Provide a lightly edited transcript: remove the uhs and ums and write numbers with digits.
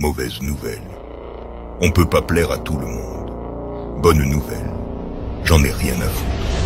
Mauvaise nouvelle. On peut pas plaire à tout le monde. Bonne nouvelle. J'en ai rien à foutre.